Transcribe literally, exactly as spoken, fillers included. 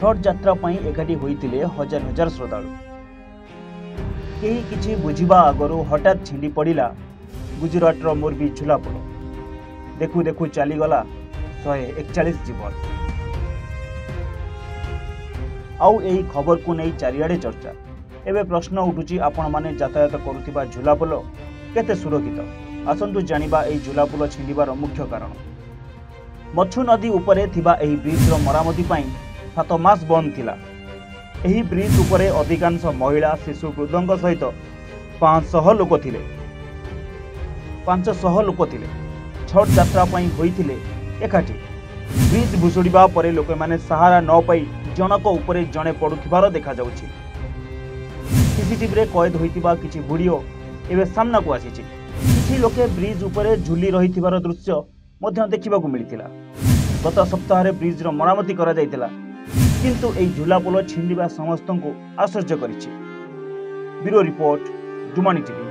छठ यात्रा पई एकाठी होइतिले हजार हजार श्रद्धालु। केही किछि बुझिबा आगरु हठात छिंडी पड़िला गुजरातर मोरबी झुलापोल। देखु देखु चलीगला शहे एकचालीस जीवन। आउ एही खबर को नहीं चारिआडे चर्चा। एबे प्रश्न उठुची आपण माने यातायात करुथिबा झुलापोल केते सुरक्षित। आसंतु जानिबा एही झुलापोल छिंडिबार मुख्य कारण। मच्छु नदी उपरे थिबा एही ब्रिजर मरामती पई सात मास बंद थिला। एही ब्रिज उपरे अधिकांश महिला शिशु वृद्धों सहित पांच सौ लोक थिले पांच सौ लोक थिले छठ यात्रा पई होइथिले एकाठी। ब्रिज भुसुड़िबा परे लोक माने सहारा न पाई जनक उपरे जणे पडुथिबार देखा जाउछि। सीसीटीवी रे कैद होइतिबा किछि वीडियो एबे सामना को आसीछि। किछि लोके ब्रिज उपरे झुली रहिथिबार दृश्य मध्य देखिबाकू मिलिथिला। गत सप्ताह रे ब्रिज रो मरामती करा जायतिला, किंतु एही झुलापोल छिंडिबा समस्तଙ୍କୁ आश्चर्य करिछि। Bureau report, Dumani TV.